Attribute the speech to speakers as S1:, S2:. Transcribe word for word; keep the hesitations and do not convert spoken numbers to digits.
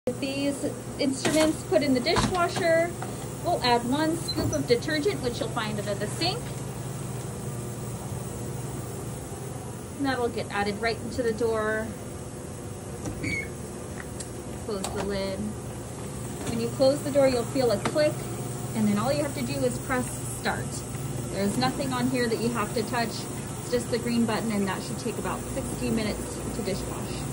S1: With these instruments put in the dishwasher, we'll add one scoop of detergent, which you'll find under the sink. And that'll get added right into the door. Close the lid. When you close the door, you'll feel a click, and then all you have to do is press start. There's nothing on here that you have to touch. It's just the green button, and that should take about sixty minutes to dishwash.